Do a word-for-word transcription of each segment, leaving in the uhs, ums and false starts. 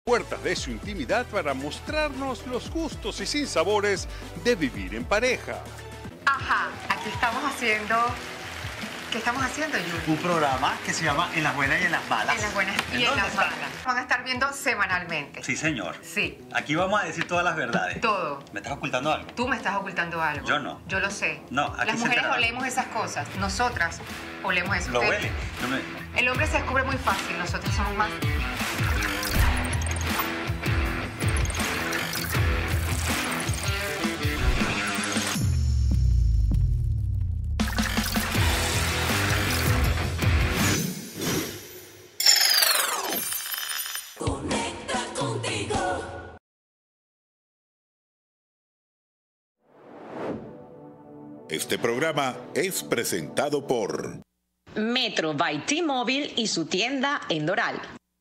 puertas de su intimidad para mostrarnos los gustos y sinsabores de vivir en pareja. Ajá, aquí estamos haciendo... ¿Qué estamos haciendo, Yuri? Un programa que se llama En las buenas y en las malas. En las buenas y en las malas. Van a estar viendo semanalmente. Sí, señor. Sí. Aquí vamos a decir todas las verdades. Todo. ¿Me estás ocultando algo? Tú me estás ocultando algo. Yo no. Yo lo sé. No, aquí Las se mujeres entera. olemos esas cosas. Nosotras olemos eso. Lo Usted- huele. Yo me- El hombre se descubre muy fácil. Nosotros somos más... Este programa es presentado por Metro by T-Mobile y su tienda en Doral.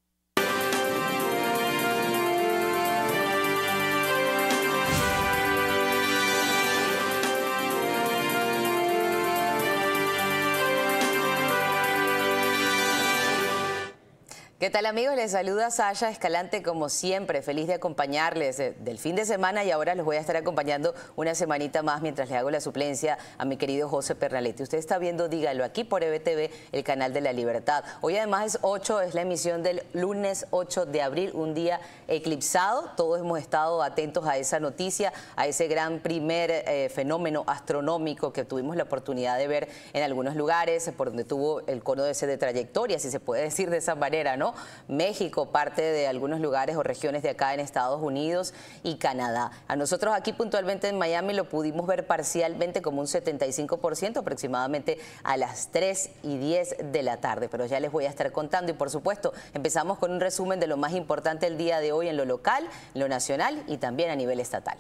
¿Qué tal, amigos? Les saluda Sasha Escalante, como siempre, feliz de acompañarles eh, del fin de semana, y ahora los voy a estar acompañando una semanita más mientras le hago la suplencia a mi querido José Pernalete. Usted está viendo Dígalo aquí por E B T V, el canal de la Libertad. Hoy además es ocho, es la emisión del lunes ocho de abril, un día eclipsado. Todos hemos estado atentos a esa noticia, a ese gran primer eh, fenómeno astronómico que tuvimos la oportunidad de ver en algunos lugares, por donde tuvo el cono ese de trayectoria, si se puede decir de esa manera, ¿no? México, parte de algunos lugares o regiones de acá en Estados Unidos y Canadá. A nosotros aquí puntualmente en Miami lo pudimos ver parcialmente como un setenta y cinco por ciento, aproximadamente a las tres y diez de la tarde, pero ya les voy a estar contando. Y por supuesto, empezamos con un resumen de lo más importante el día de hoy en lo local, en lo nacional y también a nivel estatal.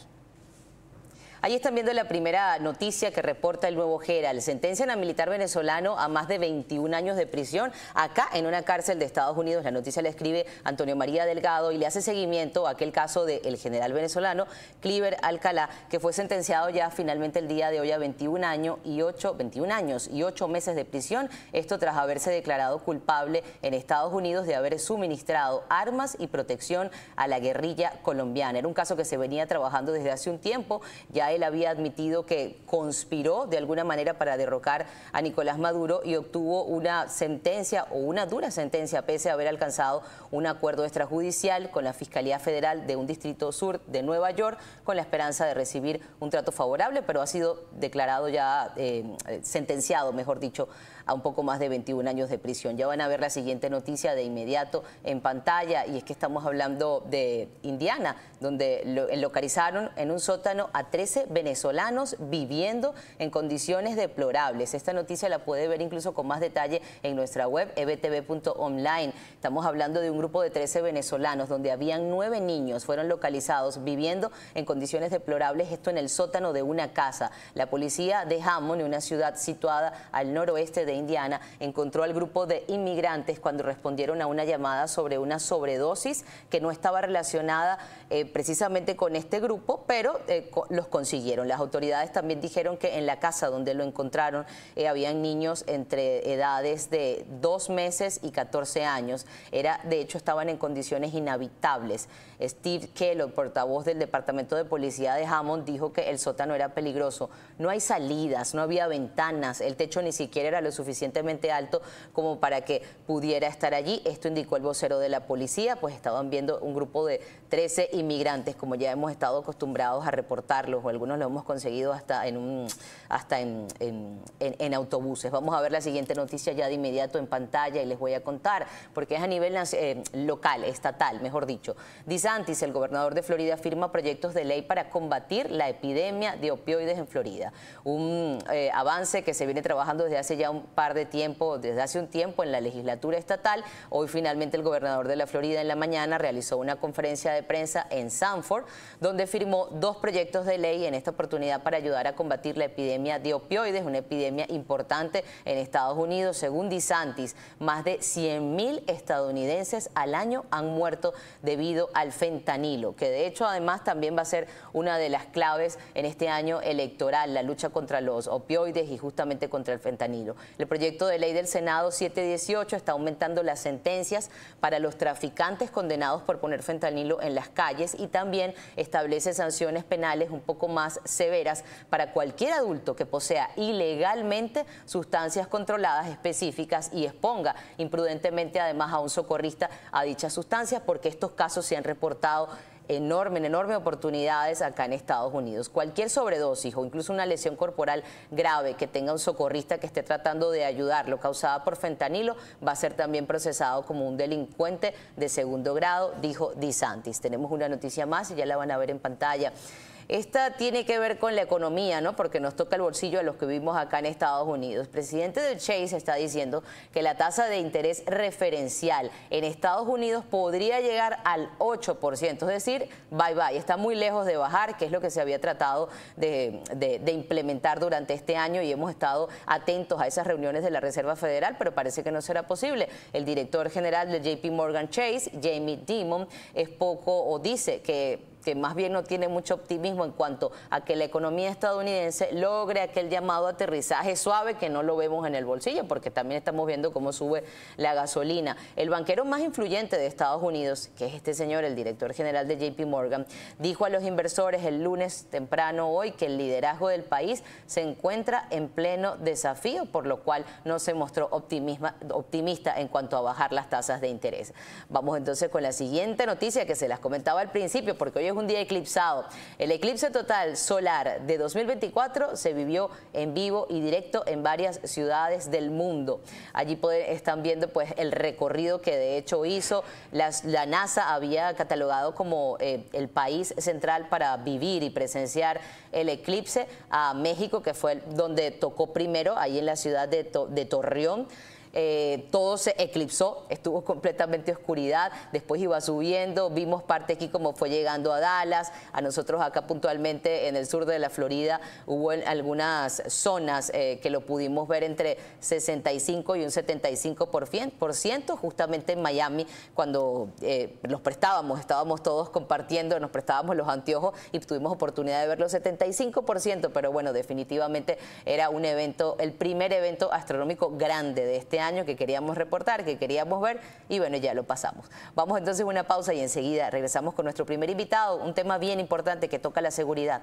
Ahí están viendo la primera noticia que reporta el Nuevo Herald. Sentencian a militar venezolano a más de veintiún años de prisión acá en una cárcel de Estados Unidos. La noticia la escribe Antonio María Delgado y le hace seguimiento a aquel caso del general venezolano Cliver Alcalá, que fue sentenciado ya finalmente el día de hoy a veintiún años y ocho, veintiún años y ocho meses de prisión. Esto tras haberse declarado culpable en Estados Unidos de haber suministrado armas y protección a la guerrilla colombiana. Era un caso que se venía trabajando desde hace un tiempo. Ya él había admitido que conspiró de alguna manera para derrocar a Nicolás Maduro y obtuvo una sentencia o una dura sentencia pese a haber alcanzado un acuerdo extrajudicial con la Fiscalía Federal de un distrito sur de Nueva York con la esperanza de recibir un trato favorable, pero ha sido declarado ya, eh, sentenciado, mejor dicho, a un poco más de veintiún años de prisión. Ya van a ver la siguiente noticia de inmediato en pantalla, y es que estamos hablando de Indiana, donde lo, localizaron en un sótano a trece venezolanos viviendo en condiciones deplorables. Esta noticia la puede ver incluso con más detalle en nuestra web e b t v punto online. Estamos hablando de un grupo de trece venezolanos donde habían nueve niños, fueron localizados viviendo en condiciones deplorables, esto en el sótano de una casa. La policía de Hammond, una ciudad situada al noroeste de Indiana, encontró al grupo de inmigrantes cuando respondieron a una llamada sobre una sobredosis que no estaba relacionada eh, precisamente con este grupo, pero eh, co los consiguieron. Las autoridades también dijeron que en la casa donde lo encontraron eh, habían niños entre edades de dos meses y catorce años. Era, de hecho, estaban en condiciones inhabitables. Steve Kellogg, portavoz del Departamento de Policía de Hammond, dijo que el sótano era peligroso. No hay salidas, no había ventanas, el techo ni siquiera era lo suficientemente alto como para que pudiera estar allí. Esto indicó el vocero de la policía, pues estaban viendo un grupo de trece inmigrantes, como ya hemos estado acostumbrados a reportarlos, o algunos lo hemos conseguido hasta en un hasta en, en, en, en autobuses. Vamos a ver la siguiente noticia ya de inmediato en pantalla y les voy a contar, porque es a nivel eh, local, estatal, mejor dicho. DeSantis, el gobernador de Florida, firma proyectos de ley para combatir la epidemia de opioides en Florida. Un eh, avance que se viene trabajando desde hace ya un par de tiempo, desde hace un tiempo en la legislatura estatal. Hoy finalmente el gobernador de la Florida en la mañana realizó una conferencia de prensa en Sanford, donde firmó dos proyectos de ley en esta oportunidad para ayudar a combatir la epidemia de opioides, una epidemia importante en Estados Unidos. Según DeSantis, más de cien mil estadounidenses al año han muerto debido al fentanilo, que de hecho además también va a ser una de las claves en este año electoral, la lucha contra los opioides y justamente contra el fentanilo. El proyecto de ley del Senado setecientos dieciocho está aumentando las sentencias para los traficantes condenados por poner fentanilo en las calles y también establece sanciones penales un poco más severas para cualquier adulto que posea ilegalmente sustancias controladas específicas y exponga imprudentemente además a un socorrista a dichas sustancias, porque estos casos se han reportado enorme, en enormes oportunidades acá en Estados Unidos. Cualquier sobredosis o incluso una lesión corporal grave que tenga un socorrista que esté tratando de ayudarlo causada por fentanilo va a ser también procesado como un delincuente de segundo grado, dijo DeSantis. Tenemos una noticia más y ya la van a ver en pantalla. Esta tiene que ver con la economía, ¿no? Porque nos toca el bolsillo a los que vivimos acá en Estados Unidos. El presidente del Chase está diciendo que la tasa de interés referencial en Estados Unidos podría llegar al ocho por ciento, es decir, bye bye, está muy lejos de bajar, que es lo que se había tratado de, de, de implementar durante este año y hemos estado atentos a esas reuniones de la Reserva Federal, pero parece que no será posible. El director general de J P Morgan Chase, Jamie Dimon, es poco o dice que que más bien no tiene mucho optimismo en cuanto a que la economía estadounidense logre aquel llamado aterrizaje suave que no lo vemos en el bolsillo, porque también estamos viendo cómo sube la gasolina. El banquero más influyente de Estados Unidos, que es este señor, el director general de J P Morgan, dijo a los inversores el lunes temprano hoy que el liderazgo del país se encuentra en pleno desafío, por lo cual no se mostró optimista, optimista en cuanto a bajar las tasas de interés. Vamos entonces con la siguiente noticia que se las comentaba al principio, porque hoy es un día eclipsado. El eclipse total solar de dos mil veinticuatro se vivió en vivo y directo en varias ciudades del mundo. Allí pueden, están viendo pues el recorrido que de hecho hizo. Las, la NASA había catalogado como eh, el país central para vivir y presenciar el eclipse a México, que fue donde tocó primero, ahí en la ciudad de, to, de Torreón. Eh, todo se eclipsó, estuvo completamente oscuridad, después iba subiendo, vimos parte aquí como fue llegando a Dallas, a nosotros acá puntualmente en el sur de la Florida hubo en algunas zonas eh, que lo pudimos ver entre sesenta y cinco y un setenta y cinco por ciento, justamente en Miami cuando eh, los prestábamos, estábamos todos compartiendo, nos prestábamos los anteojos y tuvimos oportunidad de ver los setenta y cinco por ciento, pero bueno, definitivamente era un evento, el primer evento astronómico grande de este año año que queríamos reportar, que queríamos ver y bueno, ya lo pasamos. Vamos entonces a una pausa y enseguida regresamos con nuestro primer invitado, un tema bien importante que toca la seguridad.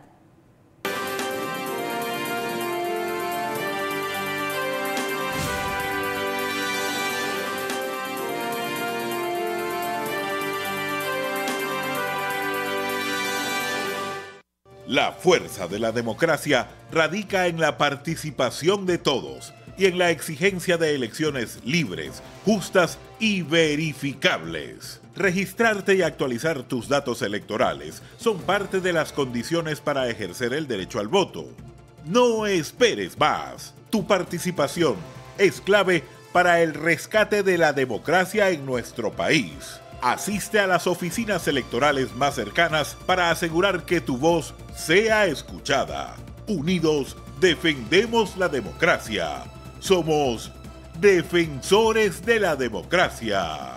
La fuerza de la democracia radica en la participación de todos y en la exigencia de elecciones libres, justas y verificables. Registrarte y actualizar tus datos electorales son parte de las condiciones para ejercer el derecho al voto. No esperes más. Tu participación es clave para el rescate de la democracia en nuestro país. Asiste a las oficinas electorales más cercanas para asegurar que tu voz sea escuchada. Unidos, defendemos la democracia. Somos defensores de la democracia.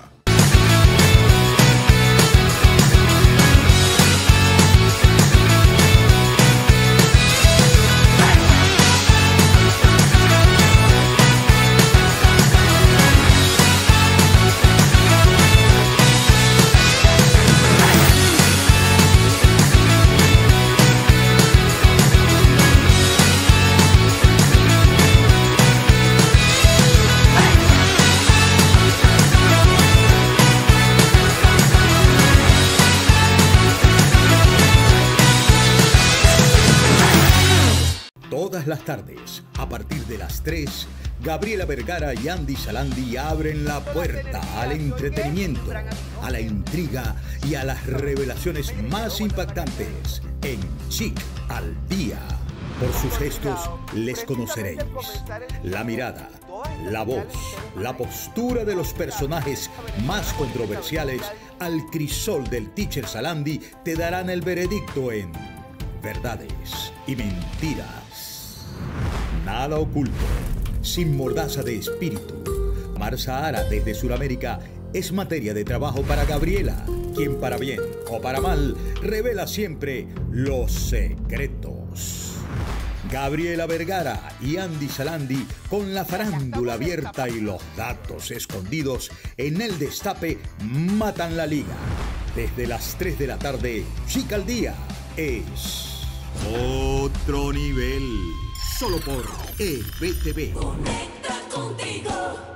Todas las tardes, a partir de las tres, Gabriela Vergara y Andy Salandi abren la puerta al entretenimiento, a la intriga y a las revelaciones más impactantes en Chic al Día. Por sus gestos les conoceréis. La mirada, la voz, la postura de los personajes más controversiales al crisol del Teacher Salandi te darán el veredicto en Verdades y Mentiras. Nada oculto, sin mordaza de espíritu. Mar Sahara desde Sudamérica es materia de trabajo para Gabriela, quien para bien o para mal revela siempre los secretos. Gabriela Vergara y Andy Salandi con la farándula abierta y los datos escondidos en el destape matan la liga. Desde las tres de la tarde, Chica al Día es otro nivel. Solo por E B T V. Conecta contigo.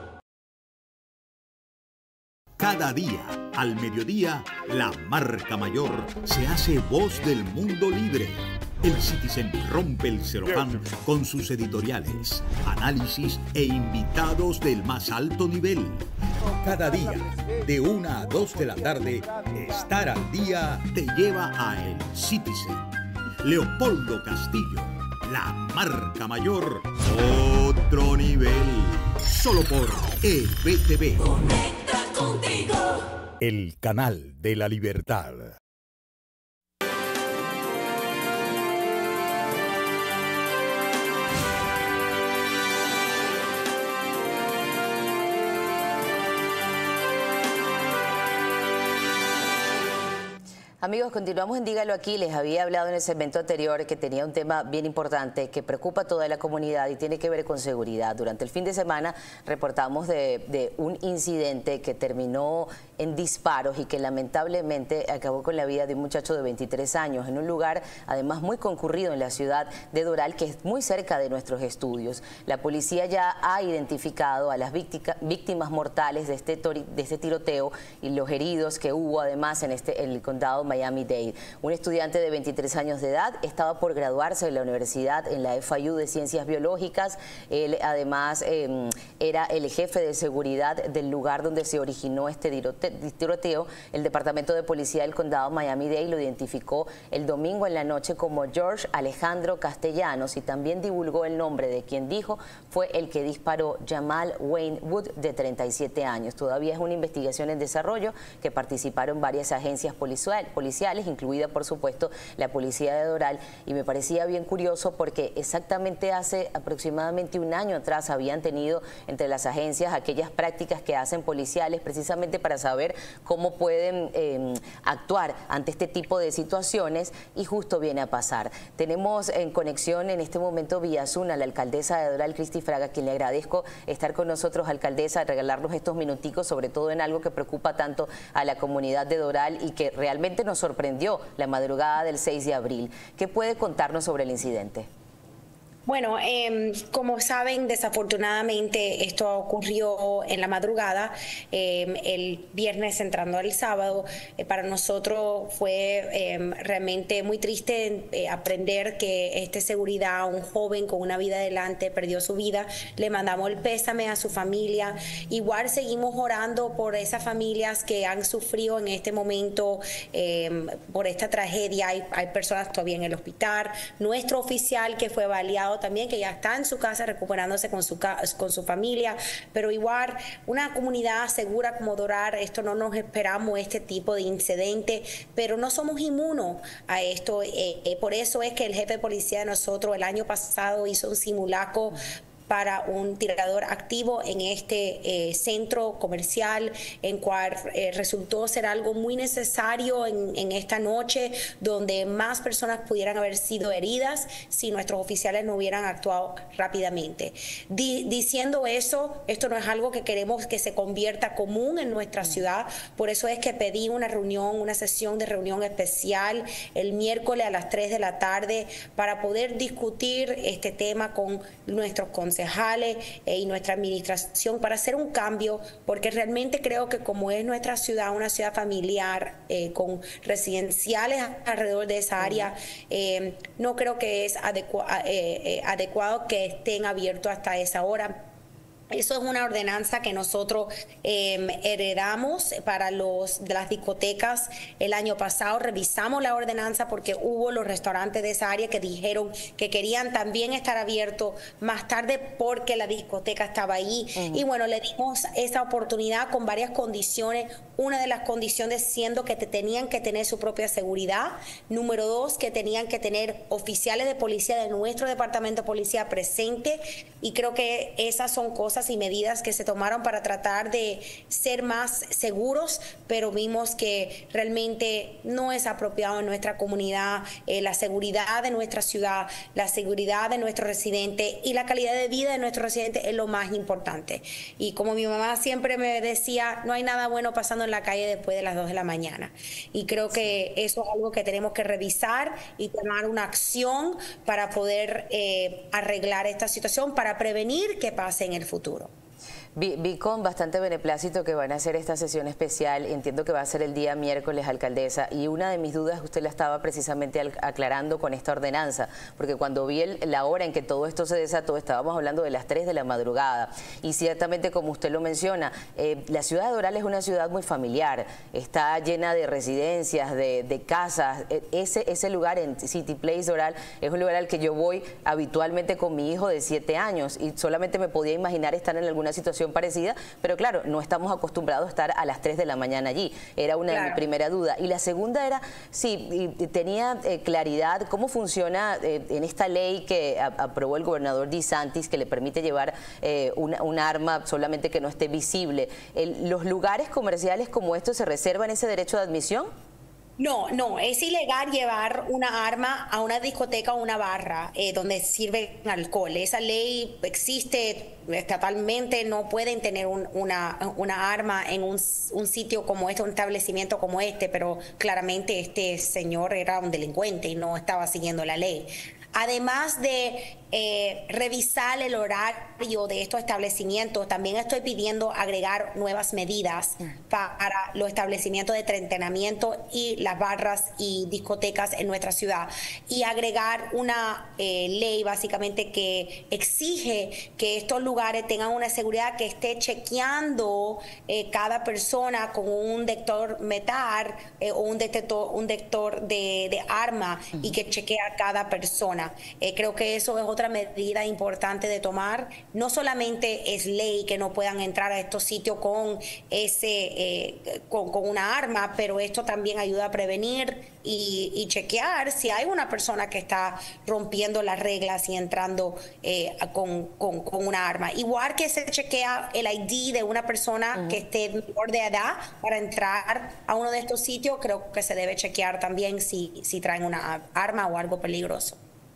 Cada día, al mediodía, la marca mayor se hace voz del mundo libre. El Citizen rompe el celofán con sus editoriales, análisis e invitados del más alto nivel. Cada día, de una a dos de la tarde, estar al día te lleva a El Citizen. Leopoldo Castillo, la marca mayor, otro nivel. Solo por E B T V. Conecta contigo. El canal de la libertad. Amigos, continuamos en Dígalo Aquí. Les había hablado en el segmento anterior que tenía un tema bien importante que preocupa a toda la comunidad y tiene que ver con seguridad. Durante el fin de semana reportamos de, de un incidente que terminó en disparos y que lamentablemente acabó con la vida de un muchacho de veintitrés años en un lugar además muy concurrido en la ciudad de Doral, que es muy cerca de nuestros estudios. La policía ya ha identificado a las víctimas mortales de este, de este tiroteo y los heridos que hubo además en este, el condado Miami-Dade. Un estudiante de veintitrés años de edad estaba por graduarse de la universidad en la F I U de Ciencias Biológicas. Él además eh, era el jefe de seguridad del lugar donde se originó este tiroteo. El Departamento de Policía del Condado Miami-Dade lo identificó el domingo en la noche como George Alejandro Castellanos y también divulgó el nombre de quien dijo fue el que disparó, Jamal Wayne Wood, de treinta y siete años. Todavía es una investigación en desarrollo que participaron varias agencias policiales. policiales, incluida por supuesto la policía de Doral, y me parecía bien curioso porque exactamente hace aproximadamente un año atrás habían tenido entre las agencias aquellas prácticas que hacen policiales precisamente para saber cómo pueden eh, actuar ante este tipo de situaciones y justo viene a pasar. Tenemos en conexión en este momento vía Zoom a la alcaldesa de Doral, Cristi Fraga, a quien le agradezco estar con nosotros, alcaldesa, regalarnos estos minuticos, sobre todo en algo que preocupa tanto a la comunidad de Doral y que realmente nos sorprendió la madrugada del seis de abril. ¿Qué puede contarnos sobre el incidente? Bueno, eh, como saben, desafortunadamente esto ocurrió en la madrugada, eh, el viernes entrando al sábado. Eh, para nosotros fue eh, realmente muy triste eh, aprender que este seguridad, un joven con una vida adelante, perdió su vida. Le mandamos el pésame a su familia. Igual seguimos orando por esas familias que han sufrido en este momento eh, por esta tragedia. Hay, hay personas todavía en el hospital. Nuestro oficial que fue baleado también, que ya está en su casa recuperándose con su, con su familia, pero igual una comunidad segura como Doral, esto no nos esperamos este tipo de incidente, pero no somos inmunos a esto, eh, eh, por eso es que el jefe de policía de nosotros el año pasado hizo un simulacro para un tirador activo en este eh, centro comercial, en cual eh, resultó ser algo muy necesario en, en esta noche, donde más personas pudieran haber sido heridas si nuestros oficiales no hubieran actuado rápidamente. Di, diciendo eso, esto no es algo que queremos que se convierta común en nuestra ciudad, por eso es que pedí una reunión, una sesión de reunión especial el miércoles a las tres de la tarde para poder discutir este tema con nuestros consejos y nuestra administración para hacer un cambio, porque realmente creo que como es nuestra ciudad, una ciudad familiar eh, con residenciales alrededor de esa área, eh, no creo que es adecua eh, eh, adecuado que estén abiertos hasta esa hora. Eso es una ordenanza que nosotros eh, heredamos para los de las discotecas el año pasado. Revisamos la ordenanza porque hubo los restaurantes de esa área que dijeron que querían también estar abiertos más tarde porque la discoteca estaba ahí. Uh-huh. Y bueno, le dimos esa oportunidad con varias condiciones. Una de las condiciones siendo que te tenían que tener su propia seguridad. Número dos, que tenían que tener oficiales de policía de nuestro departamento de policía presente. Y creo que esas son cosas cosas y medidas que se tomaron para tratar de ser más seguros, pero vimos que realmente no es apropiado en nuestra comunidad. Eh, la seguridad de nuestra ciudad, la seguridad de nuestros residentes y la calidad de vida de nuestros residentes es lo más importante. Y como mi mamá siempre me decía, no hay nada bueno pasando en la calle después de las dos de la mañana. Y creo que eso es algo que tenemos que revisar y tomar una acción para poder eh, arreglar esta situación, para prevenir que pase en el futuro. Vi, vi con bastante beneplácito que van a hacer esta sesión especial, entiendo que va a ser el día miércoles, alcaldesa, y una de mis dudas usted la estaba precisamente aclarando con esta ordenanza, porque cuando vi el, la hora en que todo esto se desató, estábamos hablando de las tres de la madrugada, y ciertamente como usted lo menciona, eh, la ciudad de Doral es una ciudad muy familiar, está llena de residencias, de, de casas, ese, ese lugar en City Place Doral es un lugar al que yo voy habitualmente con mi hijo de siete años, y solamente me podía imaginar estar en alguna situación parecida, pero claro, no estamos acostumbrados a estar a las tres de la mañana allí. Era una claro. de mi primera duda. Y la segunda era, sí, tenía eh, claridad cómo funciona eh, en esta ley que a, aprobó el gobernador DeSantis, que le permite llevar eh, una, un arma solamente que no esté visible. El, ¿Los lugares comerciales como estos se reservan ese derecho de admisión? No, no, es ilegal llevar una arma a una discoteca o una barra eh, donde sirve alcohol. Esa ley existe estatalmente, no pueden tener un, una, una arma en un, un sitio como este, un establecimiento como este, pero claramente este señor era un delincuente y no estaba siguiendo la ley. Además de eh, revisar el horario de estos establecimientos, también estoy pidiendo agregar nuevas medidas para los establecimientos de entretenimiento y las barras y discotecas en nuestra ciudad. Y agregar una eh, ley básicamente que exige que estos lugares tengan una seguridad que esté chequeando eh, cada persona con un detector metal eh, o un detector, un detector de, de arma uh-huh. y que chequea a cada persona. Eh, creo que eso es otra medida importante de tomar. No solamente es ley que no puedan entrar a estos sitios con, ese, eh, con, con una arma, pero esto también ayuda a prevenir y, y chequear si hay una persona que está rompiendo las reglas y entrando eh, con, con, con una arma. Igual que se chequea el I D de una persona uh-huh. que esté menor de edad para entrar a uno de estos sitios, creo que se debe chequear también si, si traen una arma o algo peligroso.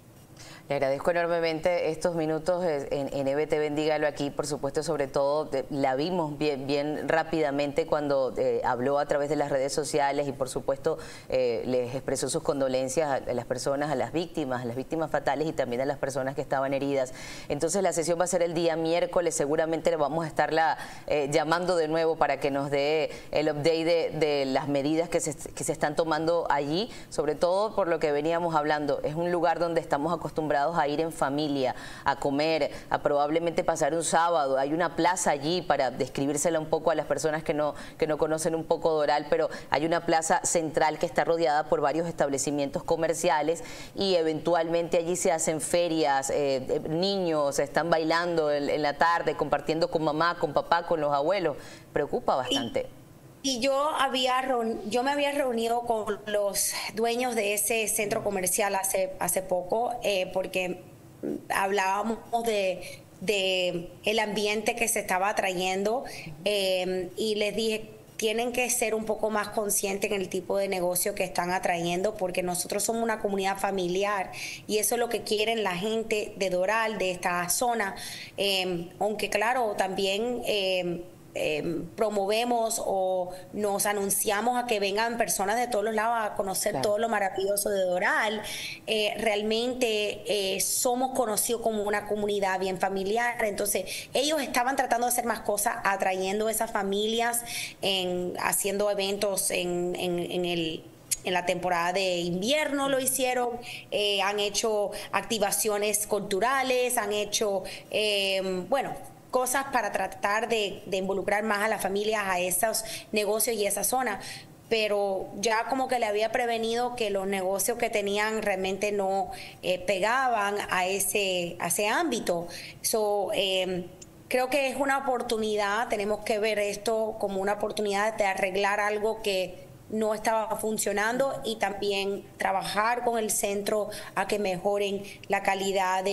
Le agradezco enormemente estos minutos en, en E B T, bendígalo aquí, por supuesto, sobre todo de, la vimos bien, bien rápidamente cuando eh, habló a través de las redes sociales y por supuesto eh, les expresó sus condolencias a, a las personas, a las víctimas, a las víctimas fatales y también a las personas que estaban heridas. Entonces la sesión va a ser el día miércoles, seguramente le vamos a estarla eh, llamando de nuevo para que nos dé el update de, de las medidas que se, que se están tomando allí, sobre todo por lo que veníamos hablando. Es un lugar donde estamos acostumbrados a ir en familia, a comer, a probablemente pasar un sábado. Hay una plaza allí, para describírsela un poco a las personas que no, que no conocen un poco Doral, pero hay una plaza central que está rodeada por varios establecimientos comerciales y eventualmente allí se hacen ferias, eh, niños están bailando en, en la tarde, compartiendo con mamá, con papá, con los abuelos. Preocupa bastante. Y yo, había yo me había reunido con los dueños de ese centro comercial hace, hace poco, eh, porque hablábamos de, de el ambiente que se estaba trayendo eh, y les dije, tienen que ser un poco más conscientes en el tipo de negocio que están atrayendo, porque nosotros somos una comunidad familiar y eso es lo que quieren la gente de Doral, de esta zona, eh, aunque claro, también... Eh, Eh, promovemos o nos anunciamos a que vengan personas de todos los lados a conocer claro. todo lo maravilloso de Doral. Eh, realmente eh, somos conocidos como una comunidad bien familiar, entonces ellos estaban tratando de hacer más cosas, atrayendo esas familias, en, haciendo eventos en, en, en el... En la temporada de invierno lo hicieron, eh, han hecho activaciones culturales, han hecho, eh, bueno, cosas para tratar de, de involucrar más a las familias a esos negocios y esa zona. Pero ya como que le había prevenido que los negocios que tenían realmente no eh, pegaban a ese, a ese ámbito. So, eh, creo que es una oportunidad, tenemos que ver esto como una oportunidad de arreglar algo que no estaba funcionando y también trabajar con el centro a que mejoren la calidad de,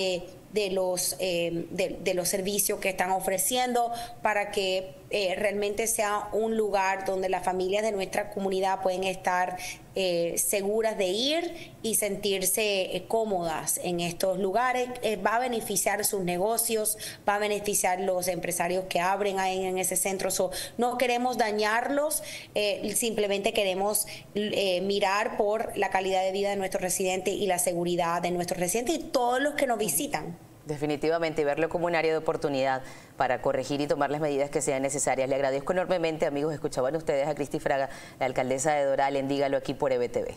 de los, eh, de, de los servicios que están ofreciendo para que eh, realmente sea un lugar donde las familias de nuestra comunidad pueden estar eh, seguras de ir y sentirse eh, cómodas en estos lugares. Eh, va a beneficiar sus negocios, va a beneficiar los empresarios que abren ahí en ese centro. So, no queremos dañarlos, eh, simplemente queremos eh, mirar por la calidad de vida de nuestros residentes y la seguridad de nuestros residentes y todos los que nos visitan. Definitivamente, y verlo como un área de oportunidad para corregir y tomar las medidas que sean necesarias. Le agradezco enormemente, amigos. Escuchaban ustedes a Cristi Fraga, la alcaldesa de Doral, en Dígalo aquí por E B T V.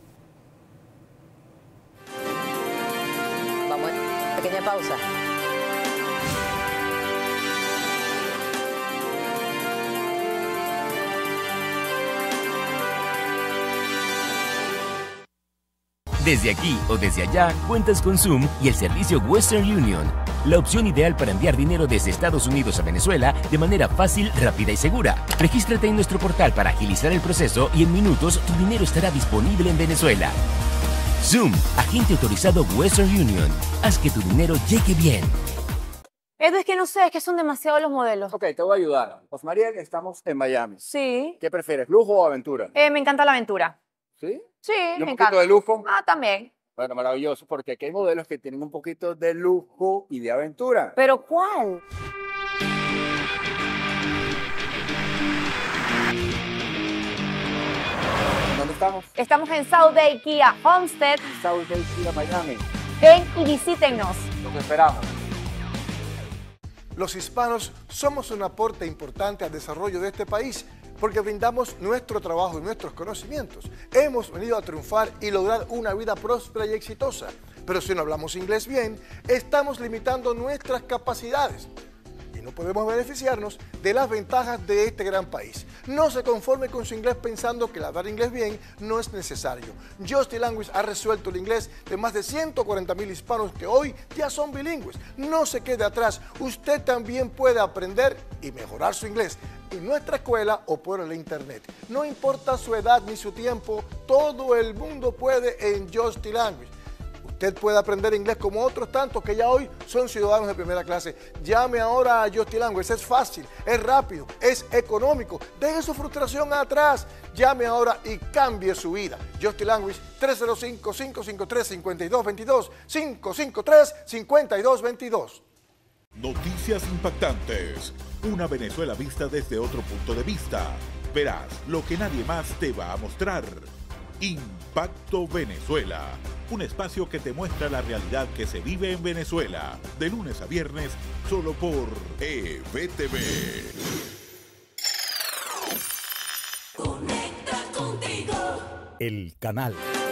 Vamos a una pequeña pausa. Desde aquí o desde allá, cuentas con Zoom y el servicio Western Union, la opción ideal para enviar dinero desde Estados Unidos a Venezuela de manera fácil, rápida y segura. Regístrate en nuestro portal para agilizar el proceso y en minutos tu dinero estará disponible en Venezuela. Zoom, agente autorizado Western Union. Haz que tu dinero llegue bien. Edu, es que no sé, es que son demasiados los modelos. Ok, te voy a ayudar. Osmariel, estamos en Miami. Sí. ¿Qué prefieres, lujo o aventura? Eh, me encanta la aventura. ¿Sí? Sí, ¿Y un me poquito encanta. de lujo? Ah, también. Bueno, maravilloso, porque aquí hay modelos que tienen un poquito de lujo y de aventura. ¿Pero cuál? ¿Dónde estamos? Estamos en South Day Kia Homestead. South Day Kia Miami. Ven y visítennos. Los esperamos. Los hispanos somos un aporte importante al desarrollo de este país porque brindamos nuestro trabajo y nuestros conocimientos. Hemos venido a triunfar y lograr una vida próspera y exitosa. Pero si no hablamos inglés bien, estamos limitando nuestras capacidades y no podemos beneficiarnos de las ventajas de este gran país. No se conforme con su inglés pensando que el hablar inglés bien no es necesario. Just Language ha resuelto el inglés de más de ciento cuarenta mil hispanos que hoy ya son bilingües. No se quede atrás, usted también puede aprender y mejorar su inglés en nuestra escuela o por el internet. No importa su edad ni su tiempo, todo el mundo puede en Just Language. Usted puede aprender inglés como otros tantos que ya hoy son ciudadanos de primera clase. Llame ahora a Just Language, es fácil, es rápido, es económico. Deje su frustración atrás. Llame ahora y cambie su vida. Just Language, tres cero cinco, cinco cinco tres, cinco dos dos dos, cinco cinco tres, cinco dos dos dos. Noticias impactantes. Una Venezuela vista desde otro punto de vista. Verás lo que nadie más te va a mostrar. Impacto Venezuela. Un espacio que te muestra la realidad que se vive en Venezuela. De lunes a viernes, solo por E B T V. Conecta contigo. El canal.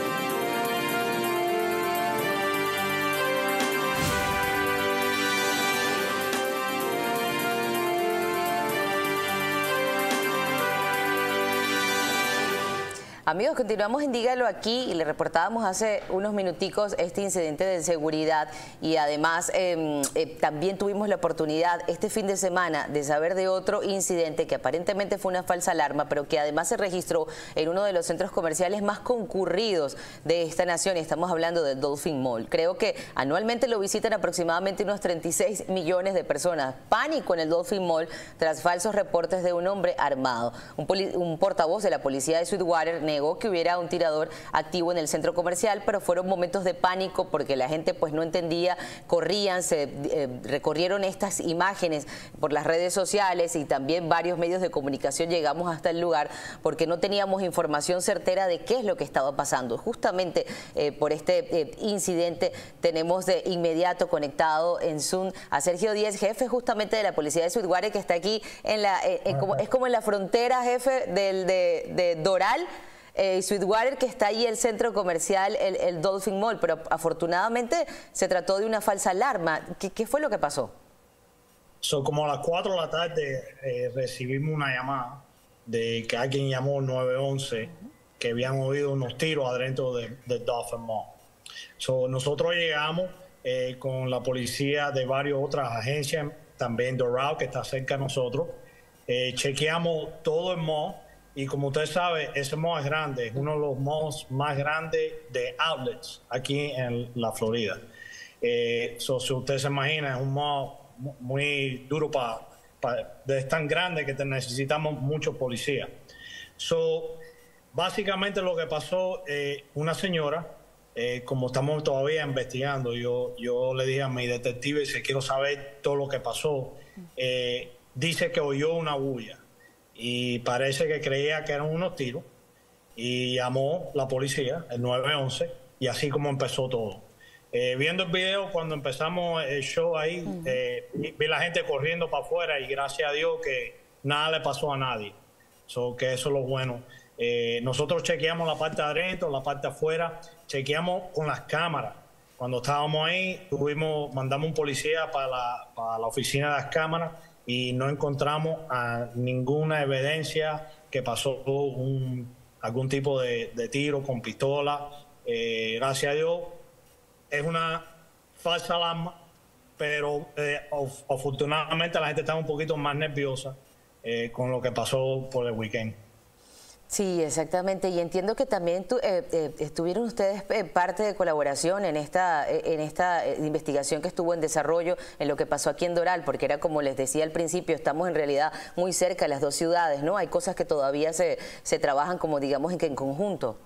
Amigos, continuamos en Dígalo aquí y le reportábamos hace unos minuticos este incidente de seguridad y además eh, eh, también tuvimos la oportunidad este fin de semana de saber de otro incidente que aparentemente fue una falsa alarma, pero que además se registró en uno de los centros comerciales más concurridos de esta nación y estamos hablando del Dolphin Mall. Creo que anualmente lo visitan aproximadamente unos treinta y seis millones de personas. Pánico en el Dolphin Mall tras falsos reportes de un hombre armado. Un, un portavoz de la policía de Sweetwater negó que hubiera un tirador activo en el centro comercial, pero fueron momentos de pánico porque la gente pues no entendía, corrían, se eh, recorrieron estas imágenes por las redes sociales y también varios medios de comunicación llegamos hasta el lugar porque no teníamos información certera de qué es lo que estaba pasando. Justamente eh, por este eh, incidente tenemos de inmediato conectado en Zoom a Sergio Díez, jefe justamente de la policía de Sweetwater, que está aquí en la, eh, eh, como, es como en la frontera, jefe del, de, de Doral. Eh, Sweetwater, que está ahí el centro comercial, el, el Dolphin Mall, pero afortunadamente se trató de una falsa alarma. ¿Qué, qué fue lo que pasó? So, como a las cuatro de la tarde eh, recibimos una llamada de que alguien llamó nueve once, que habían oído unos tiros adentro del de Dolphin Mall. So, nosotros llegamos eh, con la policía de varias otras agencias, también Doral, que está cerca de nosotros. Eh, chequeamos todo el mall. Y como usted sabe, ese mall es grande, es uno de los malls más grandes de outlets aquí en la Florida. Eh, so, si usted se imagina, es un modo muy duro para... Pa, es tan grande que te necesitamos muchos policías. So, básicamente lo que pasó, eh, una señora, eh, como estamos todavía investigando, yo, yo le dije a mi detective si quiero saber todo lo que pasó. Eh, dice que oyó una bulla y parece que creía que eran unos tiros y llamó la policía, el nueve once, y así como empezó todo. Eh, viendo el video, cuando empezamos el show ahí, uh-huh. eh, vi la gente corriendo para afuera y gracias a Dios que nada le pasó a nadie. So, que eso es lo bueno. Eh, nosotros chequeamos la parte de adentro, la parte de afuera, chequeamos con las cámaras. Cuando estábamos ahí, tuvimos, mandamos un policía para la, para la oficina de las cámaras y no encontramos a ninguna evidencia que pasó un, algún tipo de, de tiro con pistola. Eh, gracias a Dios, es una falsa alarma, pero eh, afortunadamente la gente está un poquito más nerviosa eh, con lo que pasó por el weekend. Sí, exactamente. Y entiendo que también tu, eh, eh, estuvieron ustedes eh, parte de colaboración en esta, eh, en esta eh, investigación que estuvo en desarrollo en lo que pasó aquí en Doral, porque era como les decía al principio, estamos en realidad muy cerca de las dos ciudades, ¿no? Hay cosas que todavía se, se trabajan como digamos en, en conjunto.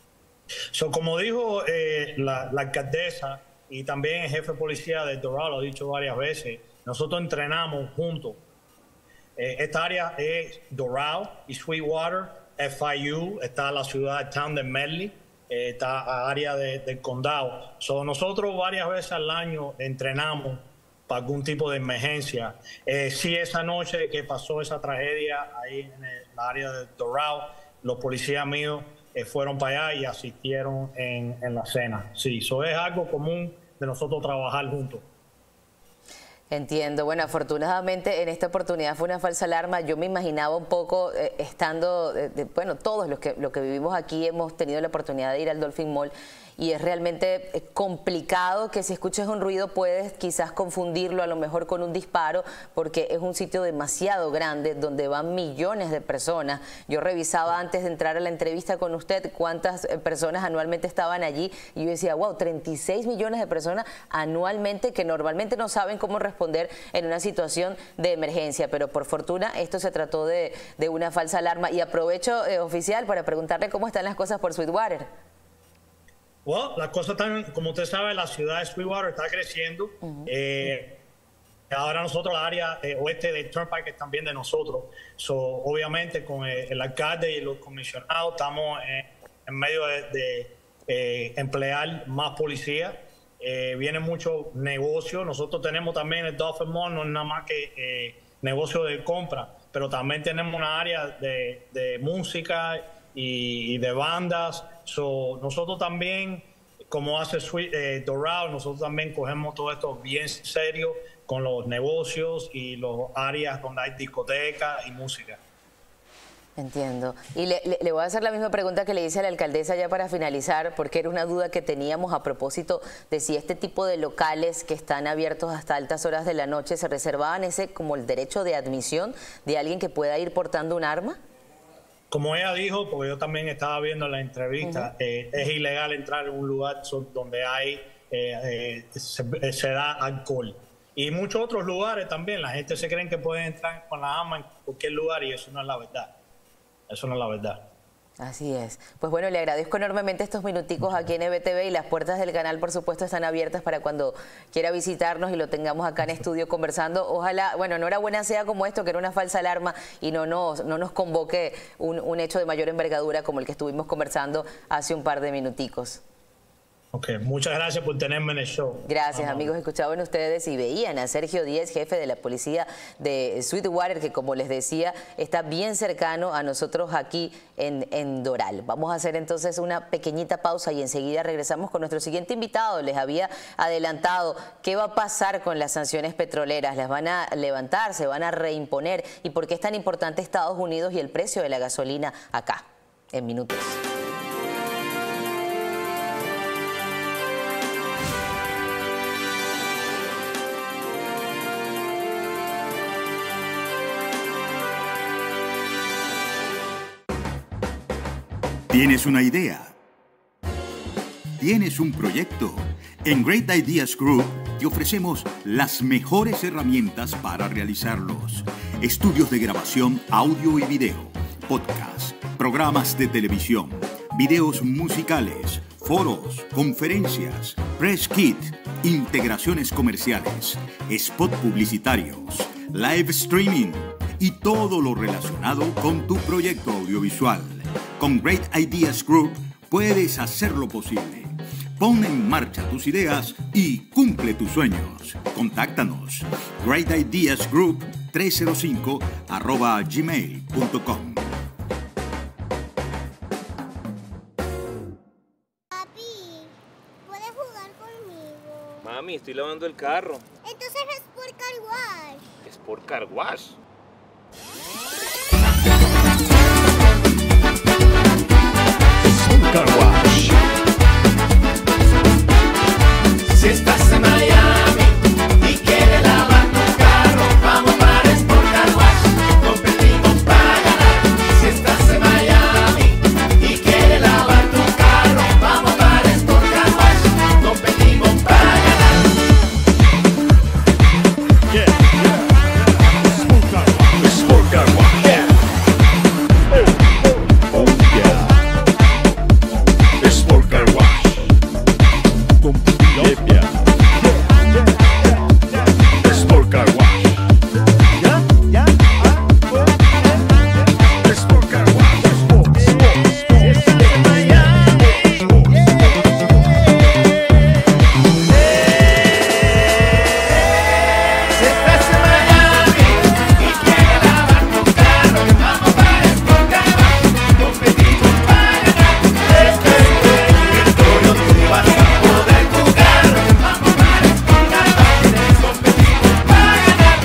So, como dijo eh, la, la alcaldesa y también el jefe de policía de Doral, lo he dicho varias veces, nosotros entrenamos juntos. Eh, esta área es Doral y Sweetwater, F I U, está la ciudad de Town de Medley, eh, está a área de, del condado. So, nosotros varias veces al año entrenamos para algún tipo de emergencia. Eh, sí, esa noche que pasó esa tragedia ahí en el área de Doral, los policías míos eh, fueron para allá y asistieron en, en la cena. Sí, eso es algo común de nosotros trabajar juntos. Entiendo. Bueno, afortunadamente en esta oportunidad fue una falsa alarma. Yo me imaginaba un poco eh, estando, eh, de, bueno, todos los que, los que vivimos aquí hemos tenido la oportunidad de ir al Dolphin Mall y es realmente complicado que si escuchas un ruido puedes quizás confundirlo a lo mejor con un disparo porque es un sitio demasiado grande donde van millones de personas. Yo revisaba antes de entrar a la entrevista con usted cuántas personas anualmente estaban allí y yo decía, wow, treinta y seis millones de personas anualmente que normalmente no saben cómo responder en una situación de emergencia, pero por fortuna esto se trató de, de una falsa alarma y aprovecho, eh, oficial, para preguntarle cómo están las cosas por Sweetwater. Bueno, las cosas están, como usted sabe, la ciudad de Sweetwater está creciendo. Uh-huh. eh, ahora nosotros, la área eh, oeste del Turnpike es también de nosotros. So, obviamente, con el, el alcalde y los comisionados estamos eh, en medio de, de eh, emplear más policía. Eh, vienen muchos negocios. Nosotros tenemos también el Dolphin Mall, no es nada más que eh, negocio de compra, pero también tenemos una área de, de música y, y de bandas. So, nosotros también, como hace Sweet, eh, Doral, nosotros también cogemos todo esto bien serio con los negocios y las áreas donde hay discotecas y música. Entiendo. Y le, le, le voy a hacer la misma pregunta que le hice a la alcaldesa ya para finalizar, porque era una duda que teníamos a propósito de si este tipo de locales que están abiertos hasta altas horas de la noche se reservaban ese como el derecho de admisión de alguien que pueda ir portando un arma. Como ella dijo, porque yo también estaba viendo la entrevista, uh-huh. eh, es ilegal entrar en un lugar donde hay eh, eh, se, se da alcohol. Y muchos otros lugares también, la gente se cree que pueden entrar con la arma en cualquier lugar y eso no es la verdad. Eso no es la verdad. Así es. Pues bueno, le agradezco enormemente estos minuticos aquí en E B T V y las puertas del canal, por supuesto, están abiertas para cuando quiera visitarnos y lo tengamos acá en estudio conversando. Ojalá, bueno, enhorabuena sea como esto, que era una falsa alarma y no nos, no nos convoque un, un hecho de mayor envergadura como el que estuvimos conversando hace un par de minuticos. Ok, muchas gracias por tenerme en el show. Gracias, Vamos. amigos. Escuchaban ustedes y veían a Sergio Díez, jefe de la policía de Sweetwater, que como les decía, está bien cercano a nosotros aquí en, en Doral. Vamos a hacer entonces una pequeñita pausa y enseguida regresamos con nuestro siguiente invitado. Les había adelantado qué va a pasar con las sanciones petroleras. ¿Las van a levantar? ¿Se van a reimponer? ¿Y por qué es tan importante Estados Unidos y el precio de la gasolina acá? En minutos. ¿Tienes una idea? ¿Tienes un proyecto? En Great Ideas Group te ofrecemos las mejores herramientas para realizarlos. Estudios de grabación, audio y video, podcasts, programas de televisión, videos musicales, foros, conferencias, press kit, integraciones comerciales, spot publicitarios, live streaming y todo lo relacionado con tu proyecto audiovisual. Con Great Ideas Group puedes hacerlo posible. Pon en marcha tus ideas y cumple tus sueños. Contáctanos. Great Ideas Group trescientos cinco arroba gmail punto com. Mami, estoy lavando el carro. Entonces es por car wash. ¿Es por car wash? Car wash. Si estás en Miami y quieres lavar tu carro, vamos para Sport Car Wash. Competimos para ganar. Si estás en Miami y quieres lavar tu carro, vamos para Sport Car Wash. Competimos para ganar. Yeah, yeah. Sport Car Wash. Sport Car Wash. Yeah. Oh, yeah. Sport Car Wash. Sport Car Wash. ¿Ya? ¿Ya? Sport Car Wash. Sport, Sport, Sport. En Miami. Si estás en Miami y quieres lavar tu carro, vamos para Sport Car Wash. Competimos para ganar. Este es el territorio donde vas a poder jugar. Vamos para Sport Car Wash. Competimos para ganar.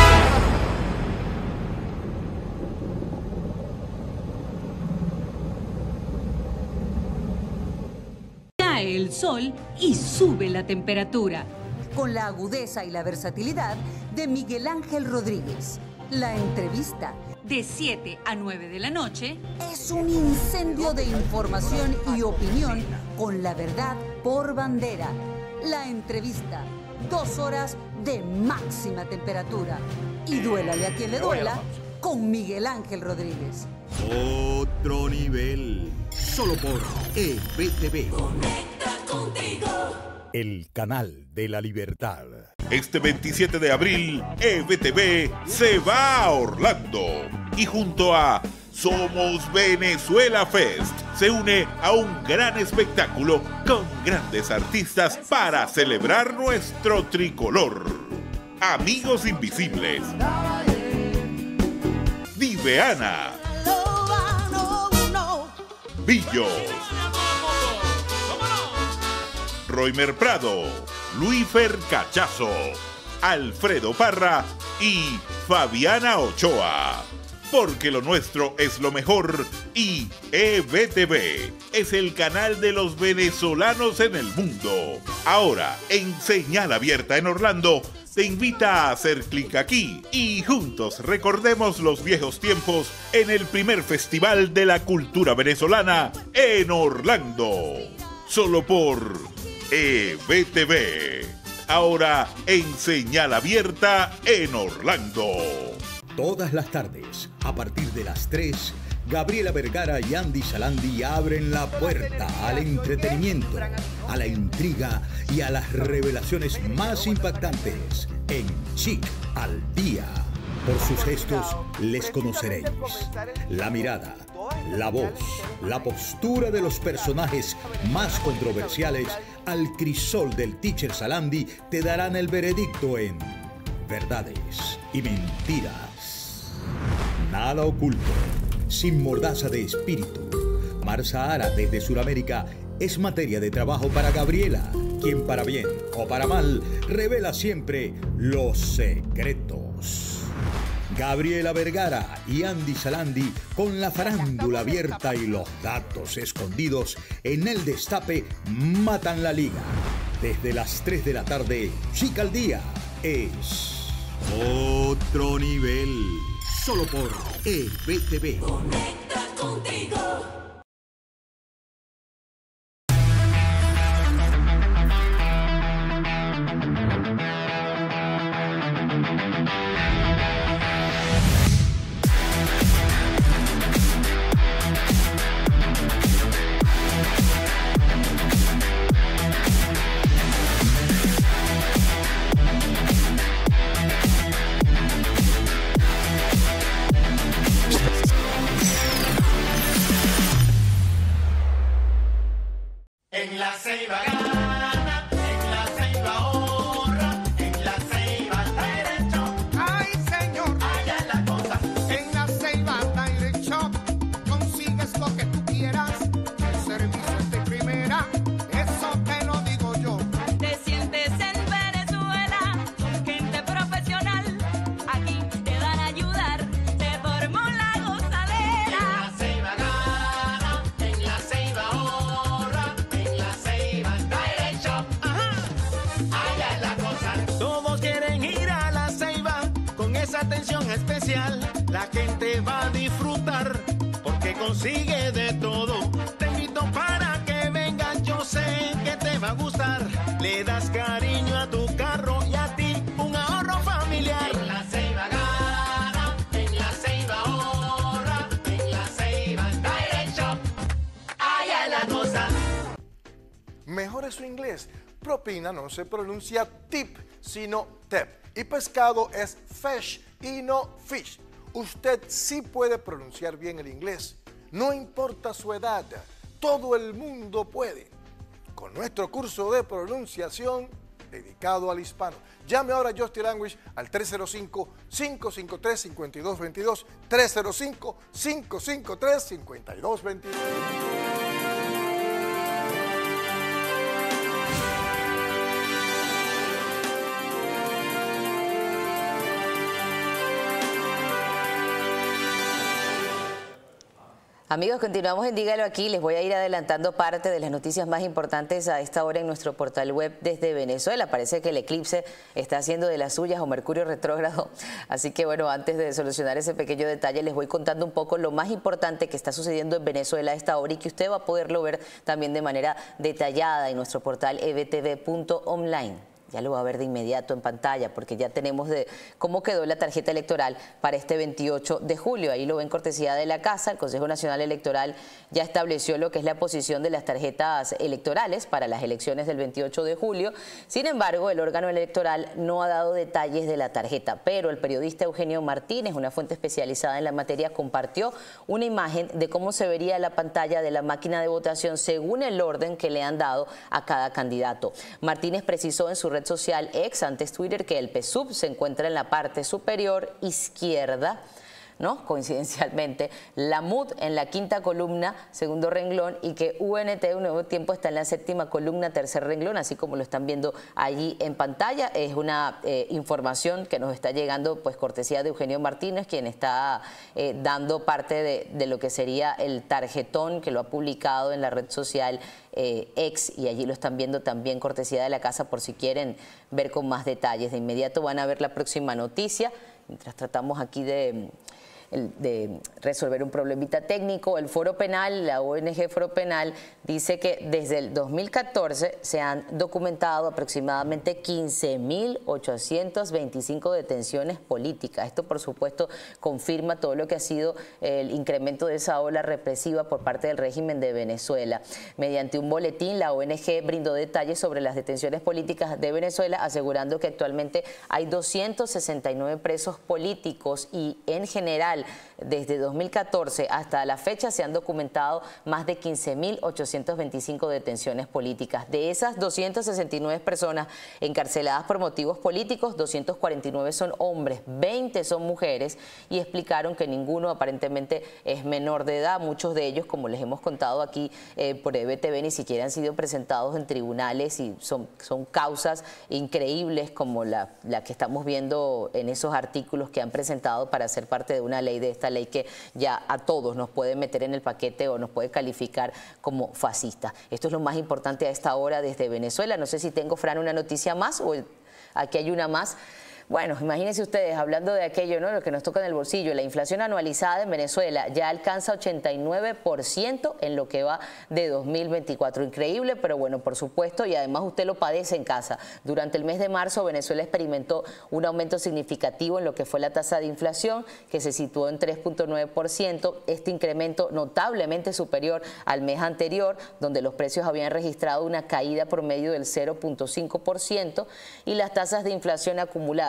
Cae el sol y sube la temperatura. Con la agudeza y la versatilidad de Miguel Ángel Rodríguez. La entrevista, de siete a nueve de la noche, es un incendio de información y opinión con la verdad por bandera. La entrevista, dos horas de máxima temperatura. Y duélale a quien le duela, con Miguel Ángel Rodríguez. Otro nivel. Solo por E B T V. Conecta contigo. El canal de la libertad. Este veintisiete de abril, E B T V se va a Orlando y junto a Somos Venezuela Fest se une a un gran espectáculo con grandes artistas para celebrar nuestro tricolor. Amigos Invisibles, Diveana, Billos, Roymer Prado, Luifer Cachazo, Alfredo Parra y Fabiana Ochoa. Porque lo nuestro es lo mejor y E B T V es el canal de los venezolanos en el mundo. Ahora, en señal abierta en Orlando, te invita a hacer clic aquí y juntos recordemos los viejos tiempos en el primer festival de la cultura venezolana en Orlando. Solo por E B T V. Ahora en señal abierta en Orlando. Todas las tardes, a partir de las tres, Gabriela Vergara y Andy Salandi abren la puerta al entretenimiento, a la intriga y a las revelaciones más impactantes en Chic al Día. Por sus gestos les conoceréis. La mirada, la voz, la postura de los personajes más controversiales al crisol del Teacher Salandi te darán el veredicto en verdades y mentiras. Nada oculto, sin mordaza de espíritu. Mar Sahara desde Sudamérica es materia de trabajo para Gabriela, quien para bien o para mal revela siempre los secretos. Gabriela Vergara y Andy Salandi con la farándula abierta y los datos escondidos en el destape matan la liga. Desde las tres de la tarde, Chic al Día es otro nivel. Solo por E B T V. Conecta contigo. En la Ceiba gana, en la Ceiba ahorra, en la Ceiba Direct Shop. Ay, señor, allá es la cosa. En la Ceiba Direct Shop consigues lo que tú quieras. El servicio es de primera, eso te lo digo yo. Te sientes en Venezuela con gente profesional. Aquí te van a ayudar, te formó la gozadera. En la Ceiba gana, en la Ceiba ahorra, en la Ceiba Direct Shop. Ajá, allá es la cosa. Todos quieren ir a la Ceiba con esa atención especial. La gente va a disfrutar porque consigue de todo. Te invito para que vengas, yo sé que te va a gustar. Le das cariño a tu carro y a ti un ahorro familiar. En la Ceiba gana, en la Ceiba ahorra, en la Ceiba Direct Shop. Allá es la cosa. Mejore su inglés. Propina no se pronuncia tip, sino tep. Y pescado es fish y no fish. Usted sí puede pronunciar bien el inglés. No importa su edad, todo el mundo puede. Con nuestro curso de pronunciación dedicado al hispano. Llame ahora a Justy Language al tres cero cinco, cinco cinco tres, cinco dos dos dos, tres cero cinco, cinco cinco tres, cinco dos dos dos. Amigos, continuamos en Dígalo Aquí. Les voy a ir adelantando parte de las noticias más importantes a esta hora en nuestro portal web desde Venezuela. Parece que el eclipse está haciendo de las suyas o Mercurio retrógrado. Así que bueno, antes de solucionar ese pequeño detalle, les voy contando un poco lo más importante que está sucediendo en Venezuela a esta hora y que usted va a poderlo ver también de manera detallada en nuestro portal e v t v punto online. Ya lo va a ver de inmediato en pantalla porque ya tenemos de cómo quedó la tarjeta electoral para este veintiocho de julio. Ahí lo ven cortesía de la casa. El Consejo Nacional Electoral ya estableció lo que es la posición de las tarjetas electorales para las elecciones del veintiocho de julio. Sin embargo, el órgano electoral no ha dado detalles de la tarjeta, pero el periodista Eugenio Martínez, una fuente especializada en la materia, compartió una imagen de cómo se vería la pantalla de la máquina de votación según el orden que le han dado a cada candidato. Martínez precisó en su red social ex, antes Twitter, que el P S U V se encuentra en la parte superior izquierda, ¿no? Coincidencialmente, la M U D en la quinta columna, segundo renglón, y que U N T, Un Nuevo Tiempo, está en la séptima columna, tercer renglón, así como lo están viendo allí en pantalla. Es una eh, información que nos está llegando, pues, cortesía de Eugenio Martínez, quien está eh, dando parte de, de lo que sería el tarjetón que lo ha publicado en la red social eh, ex, y allí lo están viendo también cortesía de la casa por si quieren ver con más detalles. De inmediato van a ver la próxima noticia, mientras tratamos aquí de... El, de resolver un problemita técnico. El Foro Penal, la O N G Foro Penal, dice que desde el dos mil catorce se han documentado aproximadamente quince mil ochocientas veinticinco detenciones políticas. Esto, por supuesto, confirma todo lo que ha sido el incremento de esa ola represiva por parte del régimen de Venezuela. Mediante un boletín, la O N G brindó detalles sobre las detenciones políticas de Venezuela, asegurando que actualmente hay doscientos sesenta y nueve presos políticos y, en general, desde dos mil catorce hasta la fecha se han documentado más de quince mil ochocientas veinticinco detenciones políticas. De esas doscientas sesenta y nueve personas encarceladas por motivos políticos, doscientos cuarenta y nueve son hombres, veinte son mujeres, y explicaron que ninguno aparentemente es menor de edad. Muchos de ellos, como les hemos contado aquí eh, por E V T V, ni siquiera han sido presentados en tribunales y son, son causas increíbles como la, la que estamos viendo en esos artículos que han presentado para ser parte de una ley de esta ley que ya a todos nos puede meter en el paquete o nos puede calificar como fascistas. Esto es lo más importante a esta hora desde Venezuela. No sé si tengo, Fran, una noticia más o aquí hay una más. Bueno, imagínense ustedes, hablando de aquello, ¿no?, lo que nos toca en el bolsillo, la inflación anualizada en Venezuela ya alcanza ochenta y nueve por ciento en lo que va de dos mil veinticuatro. Increíble, pero bueno, por supuesto, y además usted lo padece en casa. Durante el mes de marzo, Venezuela experimentó un aumento significativo en lo que fue la tasa de inflación, que se situó en tres punto nueve por ciento. Este incremento notablemente superior al mes anterior, donde los precios habían registrado una caída promedio del cero punto cinco por ciento, y las tasas de inflación acumuladas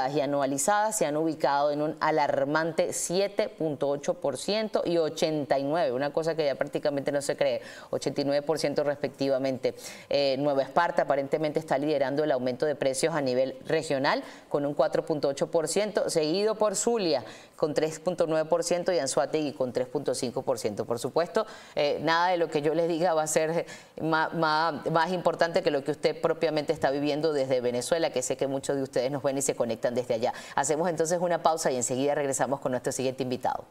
acumuladas y anualizadas se han ubicado en un alarmante siete punto ocho por ciento y ochenta y nueve por ciento, una cosa que ya prácticamente no se cree, ochenta y nueve por ciento respectivamente. Eh, Nueva Esparta aparentemente está liderando el aumento de precios a nivel regional con un cuatro punto ocho por ciento, seguido por Zulia con tres punto nueve por ciento y Anzoátegui con tres punto cinco por ciento. Por supuesto, eh, nada de lo que yo les diga va a ser más, más, más importante que lo que usted propiamente está viviendo desde Venezuela, que sé que muchos de ustedes nos ven y se conectan desde allá. Hacemos entonces una pausa y enseguida regresamos con nuestro siguiente invitado.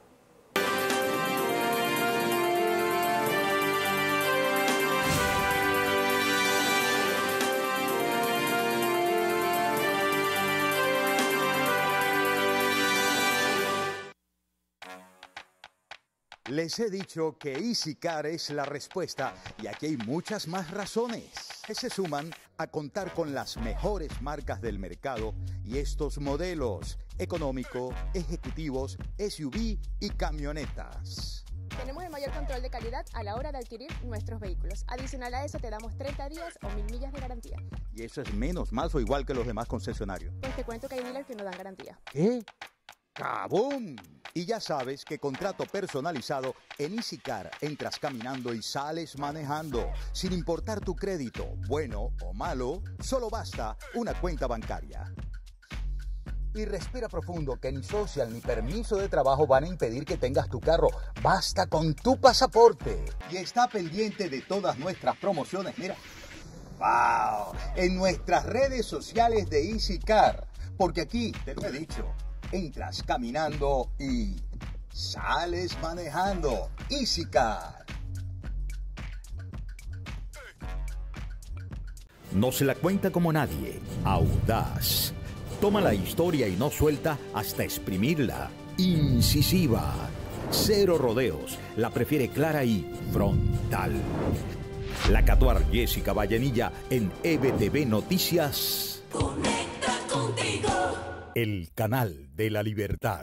Les he dicho que EasyCar es la respuesta y aquí hay muchas más razones que se suman a contar con las mejores marcas del mercado y estos modelos económico, ejecutivos, S U V y camionetas. Tenemos el mayor control de calidad a la hora de adquirir nuestros vehículos. Adicional a eso te damos treinta días o mil millas de garantía. ¿Y eso es menos, más o igual que los demás concesionarios? Pues te cuento que hay dealers que no dan garantía. ¿Qué? ¡Cabum! Y ya sabes que contrato personalizado en EasyCar entras caminando y sales manejando. Sin importar tu crédito, bueno o malo, solo basta una cuenta bancaria. Y respira profundo, que ni social ni permiso de trabajo van a impedir que tengas tu carro. Basta con tu pasaporte. Y está pendiente de todas nuestras promociones, mira. ¡Wow! En nuestras redes sociales de EasyCar. Porque aquí, te lo he dicho, entras caminando y sales manejando. EasyCar. No se la cuenta como nadie. Audaz. Toma la historia y no suelta hasta exprimirla. Incisiva. Cero rodeos. La prefiere clara y frontal. La Catuar Jessica Vallenilla en E B T V Noticias. Conecta contigo. El canal de la libertad.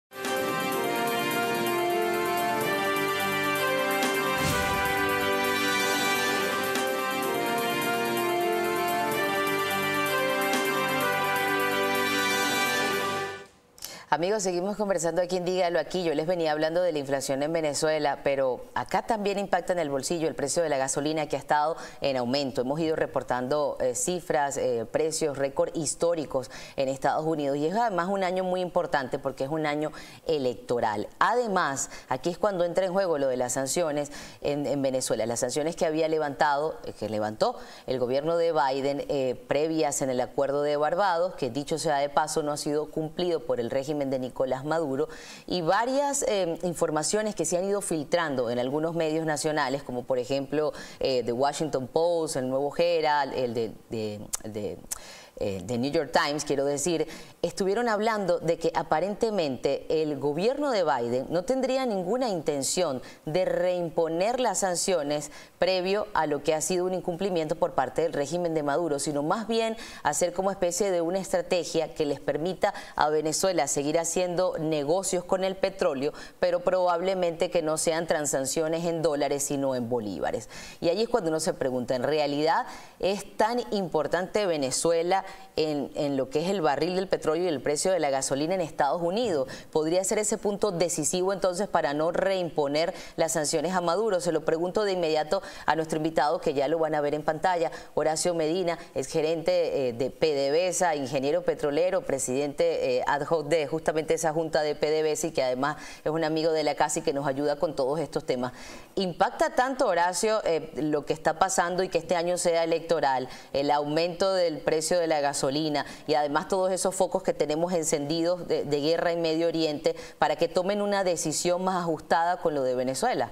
Amigos, seguimos conversando aquí en Dígalo Aquí. Yo les venía hablando de la inflación en Venezuela, pero acá también impacta en el bolsillo el precio de la gasolina, que ha estado en aumento. Hemos ido reportando eh, cifras, eh, precios, récord históricos en Estados Unidos. Y es además un año muy importante porque es un año electoral. Además, aquí es cuando entra en juego lo de las sanciones en, en Venezuela. Las sanciones que había levantado, eh, que levantó el gobierno de Biden eh, previas en el acuerdo de Barbados, que dicho sea de paso no ha sido cumplido por el régimen de Nicolás Maduro, y varias eh, informaciones que se han ido filtrando en algunos medios nacionales, como por ejemplo eh, The Washington Post, el Nuevo Herald, el de... de, de Eh, de New York Times, quiero decir, estuvieron hablando de que aparentemente el gobierno de Biden no tendría ninguna intención de reimponer las sanciones previo a lo que ha sido un incumplimiento por parte del régimen de Maduro, sino más bien hacer como especie de una estrategia que les permita a Venezuela seguir haciendo negocios con el petróleo, pero probablemente que no sean transacciones en dólares, sino en bolívares. Y ahí es cuando uno se pregunta, ¿en realidad es tan importante Venezuela En, en lo que es el barril del petróleo y el precio de la gasolina en Estados Unidos? ¿Podría ser ese punto decisivo entonces para no reimponer las sanciones a Maduro? Se lo pregunto de inmediato a nuestro invitado, que ya lo van a ver en pantalla, Horacio Medina, es gerente eh, de PDVSA, ingeniero petrolero, presidente eh, ad hoc de justamente esa junta de PDVSA, y que además es un amigo de la casa y que nos ayuda con todos estos temas. ¿Impacta tanto, Horacio, eh, lo que está pasando y que este año sea electoral, el aumento del precio de la gasolina y además todos esos focos que tenemos encendidos de, de guerra en Medio Oriente, para que tomen una decisión más ajustada con lo de Venezuela?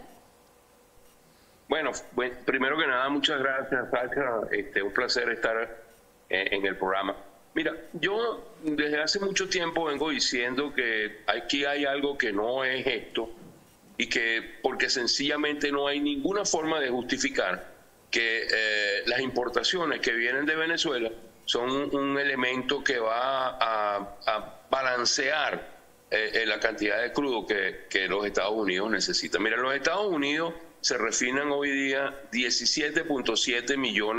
Bueno, bueno primero que nada, muchas gracias, Sasha. Este, un placer estar en, en el programa. Mira, yo desde hace mucho tiempo vengo diciendo que aquí hay algo que no es esto, y que porque sencillamente no hay ninguna forma de justificar que eh, las importaciones que vienen de Venezuela son un elemento que va a, a balancear eh, la cantidad de crudo que, que los Estados Unidos necesitan. Mira, en los Estados Unidos se refinan hoy día diecisiete punto siete millones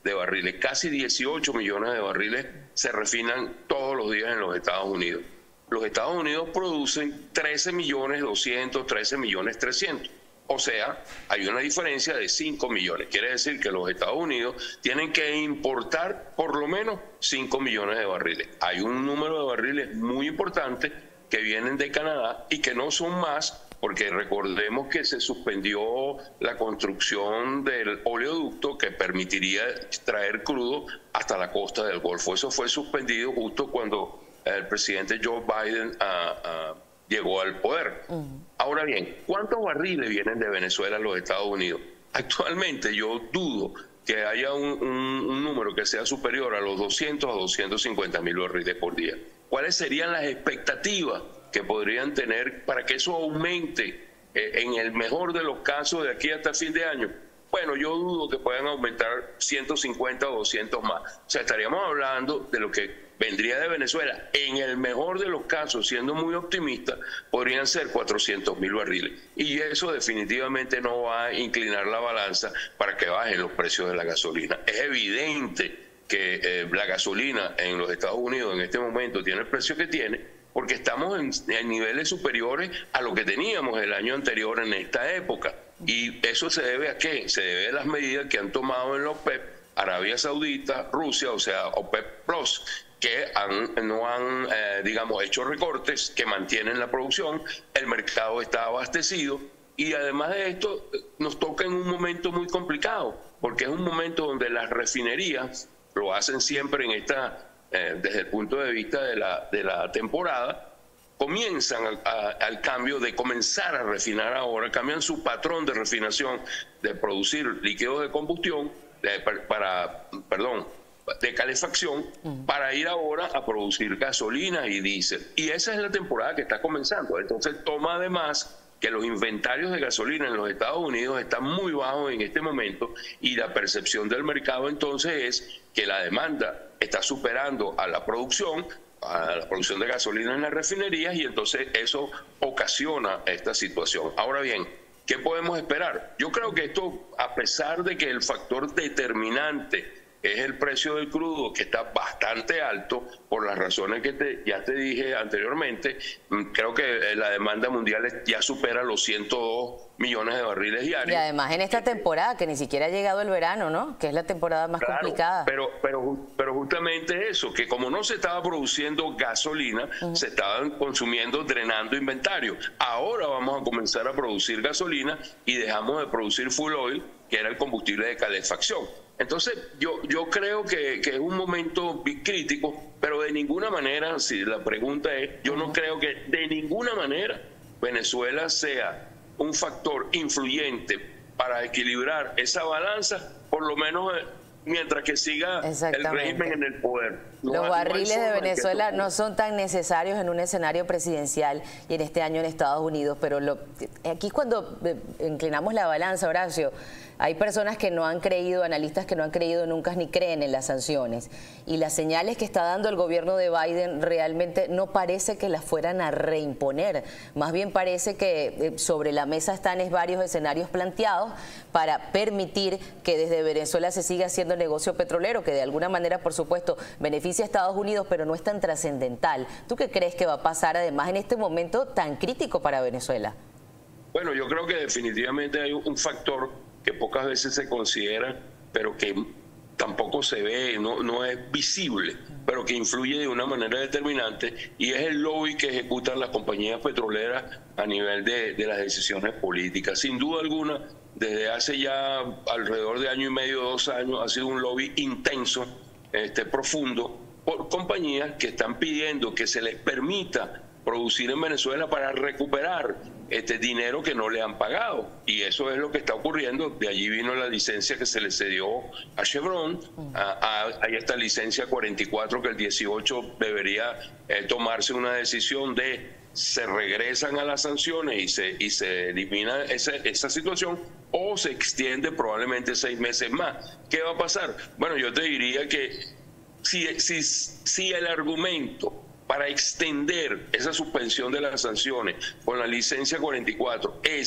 de barriles, casi dieciocho millones de barriles se refinan todos los días en los Estados Unidos. Los Estados Unidos producen trece millones doscientos, trece millones trescientos. O sea, hay una diferencia de cinco millones. Quiere decir que los Estados Unidos tienen que importar por lo menos cinco millones de barriles. Hay un número de barriles muy importante que vienen de Canadá y que no son más, porque recordemos que se suspendió la construcción del oleoducto que permitiría traer crudo hasta la costa del Golfo. Eso fue suspendido justo cuando el presidente Joe Biden uh, uh, llegó al poder. Uh-huh. Ahora bien, ¿cuántos barriles vienen de Venezuela a los Estados Unidos? Actualmente yo dudo que haya un, un, un número que sea superior a los doscientos a doscientos cincuenta mil barriles por día. ¿Cuáles serían las expectativas que podrían tener para que eso aumente eh, en el mejor de los casos de aquí hasta fin de año? Bueno, yo dudo que puedan aumentar ciento cincuenta o doscientos más. O sea, estaríamos hablando de lo que vendría de Venezuela. En el mejor de los casos, siendo muy optimista, podrían ser cuatrocientos mil barriles. Y eso definitivamente no va a inclinar la balanza para que bajen los precios de la gasolina. Es evidente que eh, la gasolina en los Estados Unidos en este momento tiene el precio que tiene, porque estamos en, en niveles superiores a lo que teníamos el año anterior en esta época. ¿Y eso se debe a qué? Se debe a las medidas que han tomado en la OPEP, Arabia Saudita, Rusia, o sea, OPEP Plus, que han, no han, eh, digamos, hecho recortes, que mantienen la producción, el mercado está abastecido, y además de esto nos toca en un momento muy complicado, porque es un momento donde las refinerías lo hacen siempre en esta, eh, desde el punto de vista de la, de la temporada, comienzan a, a, al cambio de comenzar a refinar ahora, cambian su patrón de refinación, de producir líquidos de combustión, de, para, perdón, de calefacción, mm. para ir ahora a producir gasolina y diésel. Y esa es la temporada que está comenzando. Entonces toma además que los inventarios de gasolina en los Estados Unidos están muy bajos en este momento, y la percepción del mercado entonces es que la demanda está superando a la producción, a la producción de gasolina en las refinerías, y entonces eso ocasiona esta situación. Ahora bien, ¿qué podemos esperar? Yo creo que esto, a pesar de que el factor determinante es el precio del crudo, que está bastante alto por las razones que te, ya te dije anteriormente, creo que la demanda mundial ya supera los ciento dos millones de barriles diarios. Y además en esta temporada, que ni siquiera ha llegado el verano, ¿no? Que es la temporada más claro, complicada. Pero, pero, pero justamente eso, que como no se estaba produciendo gasolina, uh-huh. se estaban consumiendo, drenando inventario. Ahora vamos a comenzar a producir gasolina y dejamos de producir fuel oil, que era el combustible de calefacción. Entonces, yo, yo creo que, que es un momento crítico, pero de ninguna manera, si la pregunta es, yo no creo que de ninguna manera Venezuela sea un factor influyente para equilibrar esa balanza, por lo menos mientras que siga el régimen en el poder. No, Los barriles no de Venezuela no son tan necesarios en un escenario presidencial y en este año en Estados Unidos, pero lo, aquí es cuando inclinamos la balanza, Horacio. Hay personas que no han creído, analistas que no han creído nunca ni creen en las sanciones, y las señales que está dando el gobierno de Biden realmente no parece que las fueran a reimponer, más bien parece que sobre la mesa están varios escenarios planteados para permitir que desde Venezuela se siga haciendo negocio petrolero, que de alguna manera, por supuesto, beneficia a Estados Unidos, pero no es tan trascendental. ¿Tú qué crees que va a pasar además en este momento tan crítico para Venezuela? Bueno, yo creo que definitivamente hay un factor que pocas veces se considera, pero que tampoco se ve, no, no es visible, pero que influye de una manera determinante, y es el lobby que ejecutan las compañías petroleras a nivel de, de las decisiones políticas. Sin duda alguna, desde hace ya alrededor de año y medio, dos años, ha sido un lobby intenso, este, profundo, por compañías que están pidiendo que se les permita producir en Venezuela para recuperar este dinero que no le han pagado, y eso es lo que está ocurriendo. De allí vino la licencia que se le cedió a Chevron, a, a, hay esta licencia cuarenta y cuatro que el dieciocho debería eh, tomarse una decisión de se regresan a las sanciones y se, y se elimina esa, esa situación, o se extiende probablemente seis meses más. ¿Qué va a pasar? Bueno, yo te diría que si, si, si el argumento para extender esa suspensión de las sanciones con la licencia cuarenta y cuatro es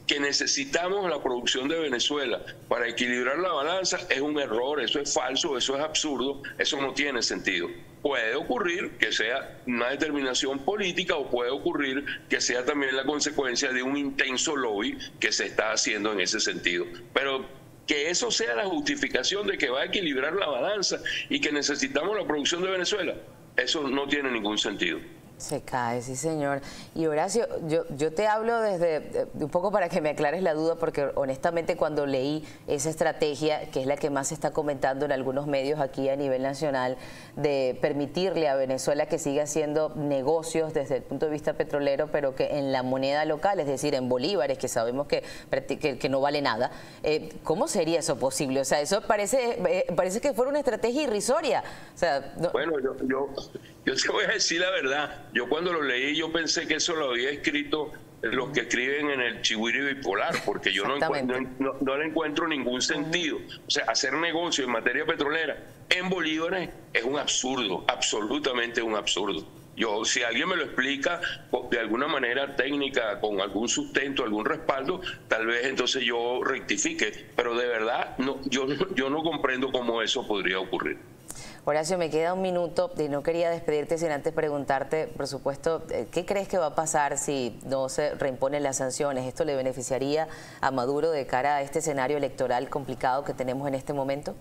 que necesitamos la producción de Venezuela para equilibrar la balanza es un error, eso es falso, eso es absurdo, eso no tiene sentido. Puede ocurrir que sea una determinación política o puede ocurrir que sea también la consecuencia de un intenso lobby que se está haciendo en ese sentido. Pero que eso sea la justificación de que va a equilibrar la balanza y que necesitamos la producción de Venezuela, eso no tiene ningún sentido. Se cae, sí señor. Y Horacio, yo, yo te hablo desde un poco para que me aclares la duda, porque honestamente cuando leí esa estrategia, que es la que más se está comentando en algunos medios aquí a nivel nacional, de permitirle a Venezuela que siga haciendo negocios desde el punto de vista petrolero, pero que en la moneda local, es decir, en bolívares, que sabemos que, que, que no vale nada, eh, ¿cómo sería eso posible? O sea, eso parece, eh, parece que fuera una estrategia irrisoria. O sea, no... Bueno, yo... yo... Yo te voy a decir la verdad, yo cuando lo leí yo pensé que eso lo había escrito los que escriben en el Chigüiro Bipolar, porque yo no, encuentro, no, no le encuentro ningún sentido. O sea, hacer negocio en materia petrolera en bolívares es un absurdo, absolutamente un absurdo. Yo, si alguien me lo explica de alguna manera técnica, con algún sustento, algún respaldo, tal vez entonces yo rectifique, pero de verdad no, yo, yo no comprendo cómo eso podría ocurrir. Horacio, me queda un minuto y no quería despedirte sin antes preguntarte, por supuesto, ¿qué crees que va a pasar si no se reimponen las sanciones? ¿Esto le beneficiaría a Maduro de cara a este escenario electoral complicado que tenemos en este momento?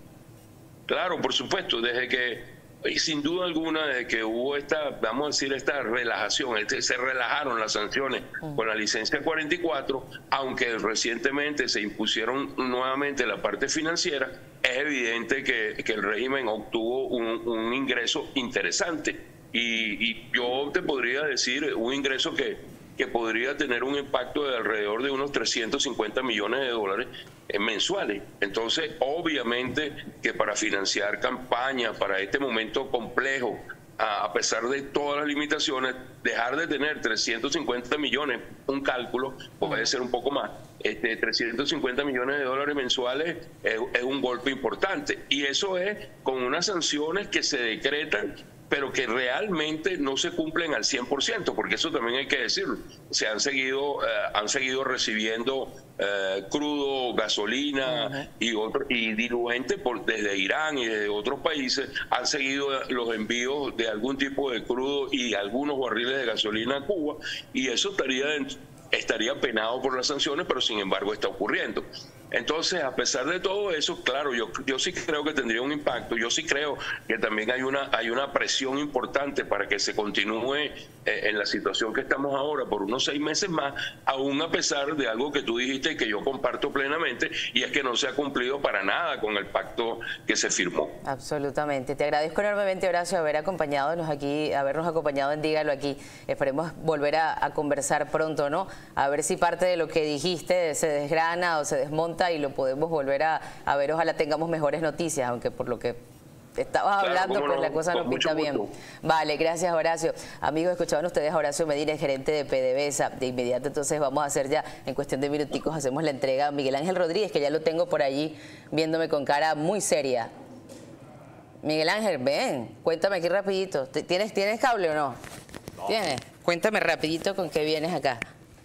Claro, por supuesto, desde que, y sin duda alguna, desde que hubo esta, vamos a decir, esta relajación, este, se relajaron las sanciones uh-huh. con la licencia cuarenta y cuatro, aunque recientemente se impusieron nuevamente la parte financiera, es evidente que, que el régimen obtuvo un, un ingreso interesante. Y, y yo te podría decir un ingreso que, que podría tener un impacto de alrededor de unos trescientos cincuenta millones de dólares mensuales. Entonces, obviamente que para financiar campañas, para este momento complejo, a pesar de todas las limitaciones, dejar de tener trescientos cincuenta millones, un cálculo, puede ser un poco más, este, trescientos cincuenta millones de dólares mensuales es, es un golpe importante. Y eso es con unas sanciones que se decretan, pero que realmente no se cumplen al cien por ciento, porque eso también hay que decirlo. Se han seguido, eh, han seguido recibiendo eh, crudo, gasolina uh-huh. y, otro, y diluentes por, desde Irán y desde otros países. Han seguido los envíos de algún tipo de crudo y algunos barriles de gasolina a Cuba, y eso estaría, estaría penado por las sanciones, pero sin embargo está ocurriendo. Entonces, a pesar de todo eso, claro, yo, yo sí creo que tendría un impacto. Yo sí creo que también hay una, hay una presión importante para que se continúe eh, en la situación que estamos ahora por unos seis meses más, aún a pesar de algo que tú dijiste y que yo comparto plenamente, y es que no se ha cumplido para nada con el pacto que se firmó. Absolutamente. Te agradezco enormemente, Horacio, haber acompañado aquí, habernos acompañado en Dígalo Aquí. Esperemos volver a, a conversar pronto, ¿no? A ver si parte de lo que dijiste se desgrana o se desmonta y lo podemos volver a, a ver. Ojalá tengamos mejores noticias, aunque por lo que estabas claro, hablando, pues no, la cosa no pinta bien. Vale, gracias, Horacio. Amigos, escuchaban ustedes a Horacio Medina, gerente de PDVSA. De inmediato, entonces, vamos a hacer ya, en cuestión de minuticos, hacemos la entrega a Miguel Ángel Rodríguez, que ya lo tengo por allí viéndome con cara muy seria. Miguel Ángel, ven, cuéntame aquí rapidito. ¿Tienes, ¿tienes cable o no? no? ¿Tienes? Cuéntame rapidito con qué vienes acá.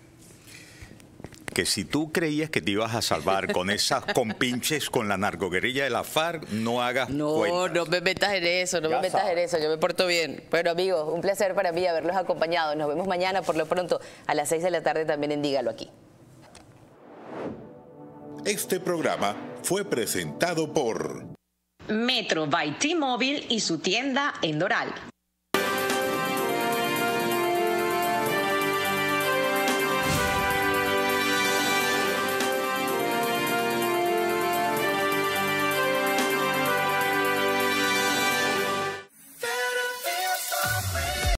Que si tú creías que te ibas a salvar con esas compinches con la narcoguerrilla de la FARC, no hagas No, cuentas. no me metas en eso, no Ya me metas sabes. en eso, yo me porto bien. Bueno, amigos, un placer para mí haberlos acompañado. Nos vemos mañana, por lo pronto, a las seis de la tarde también en Dígalo Aquí. Este programa fue presentado por Metro by T-Mobile y su tienda en Doral.